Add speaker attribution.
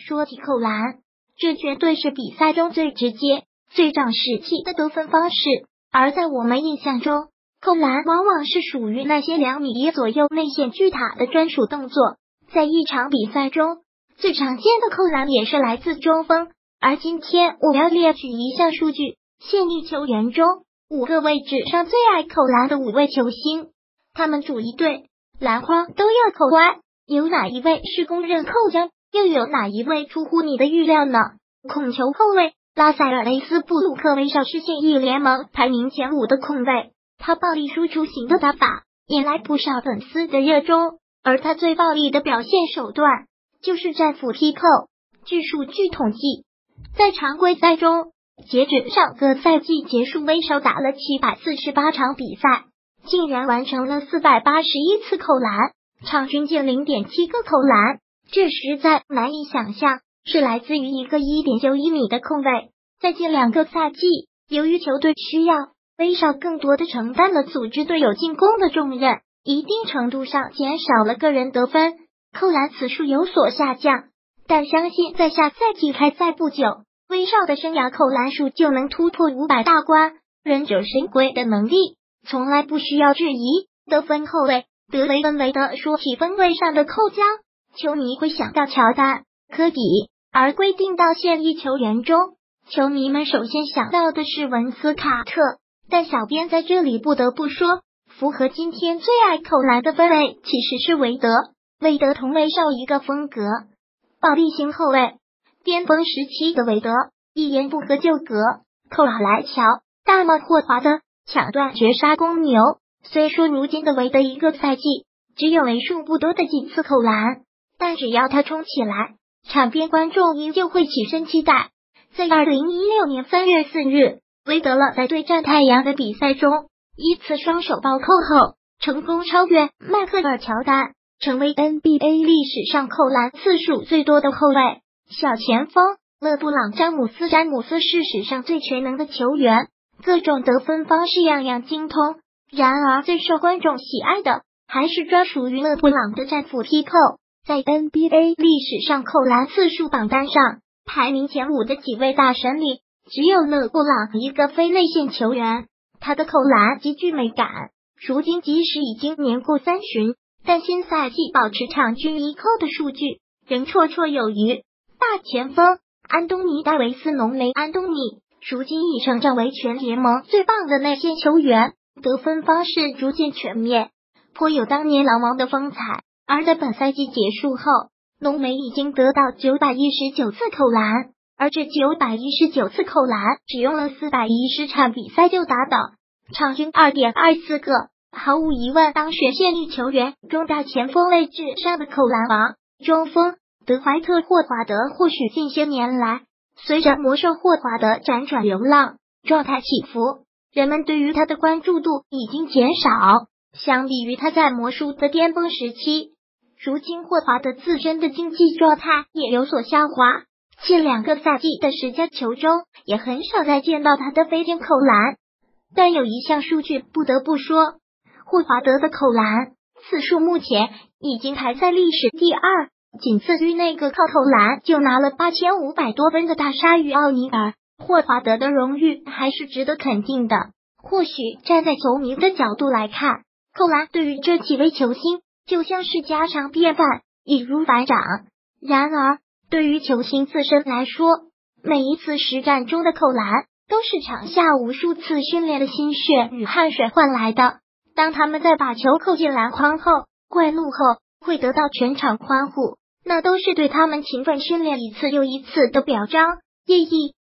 Speaker 1: 说起扣篮，这绝对是比赛中最直接、最长士气的得分方式。而在我们印象中，扣篮往往是属于那些2米左右内线巨塔的专属动作。在一场比赛中，最常见的扣篮也是来自中锋。而今天我要列举一项数据：现役球员中5个位置上最爱扣篮的5位球星，他们主一队篮筐都要扣歪，有哪一位是公认扣将？又有哪一位出乎你的预料呢？控球后卫拉塞尔·雷斯布鲁克威少是现役联盟排名前5的控卫，他暴力输出型的打法引来不少粉丝的热衷，而他最暴力的表现手段就是战斧踢扣。据数据统计，在常规赛中，截止上个赛季结束，威少打了748场比赛，竟然完成了481次扣篮，场均近 0.7 个扣篮，这实在难以想象，是来自于一个 1.91 米的控卫。在近2个赛季，由于球队需要，威少更多的承担了组织队友进攻的重任，一定程度上减少了个人得分，扣篮次数有所下降。但相信在下赛季开赛不久，威少的生涯扣篮数就能突破500大关，忍者神龟的能力从来不需要质疑。得分后卫德雷恩维德说起分位上的扣将，球迷会想到乔丹、科比，而规定到现役球员中，球迷们首先想到的是文斯卡特。但小编在这里不得不说，符合今天最爱扣篮的分类其实是韦德。韦德同威少一个风格，暴力型后卫，巅峰时期的韦德一言不合就格，扣好来瞧，大帽霍华德抢断绝杀公牛。虽说如今的韦德一个赛季只有为数不多的几次扣篮，但只要他冲起来，场边观众依旧会起身期待。在2016年3月4日，韦德勒在对战太阳的比赛中，依次双手暴扣后，成功超越迈克尔·乔丹，成为 NBA 历史上扣篮次数最多的后卫。小前锋勒布朗·詹姆斯是史上最全能的球员，各种得分方式样样精通。然而最受观众喜爱的还是专属于勒布朗的战斧踢扣。在 NBA 历史上扣篮次数榜单上，排名前5的几位大神里，只有勒布朗一个非内线球员，他的扣篮极具美感。如今即使已经年过30，但新赛季保持场均1扣的数据仍绰绰有余。大前锋安东尼·戴维斯浓眉安东尼如今已成长为全联盟最棒的内线球员，得分方式逐渐全面，颇有当年狼王的风采。而在本赛季结束后，浓眉已经得到919次扣篮，而这919次扣篮只用了410场比赛就达到，场均 2.24 个，毫无疑问当选现役球员中大前锋位置上的扣篮王。中锋德怀特·霍华德或许近些年来随着魔兽霍华德辗转流浪，状态起伏，人们对于他的关注度已经减少。相比于他在魔术的巅峰时期，如今霍华德自身的竞技状态也有所下滑，近2个赛季的10加球中也很少再见到他的飞天扣篮。但有一项数据不得不说，霍华德的扣篮次数目前已经排在历史第2，仅次于那个靠扣篮就拿了8500多分的大鲨鱼奥尼尔。霍华德的荣誉还是值得肯定的。或许站在球迷的角度来看，扣篮对于这几位球星就像是家常便饭，易如反掌。然而对于球星自身来说，每一次实战中的扣篮都是场下无数次训练的心血与汗水换来的。当他们在把球扣进篮筐后，怪怒后，会得到全场欢呼，那都是对他们勤奋训练一次又一次的表彰。意义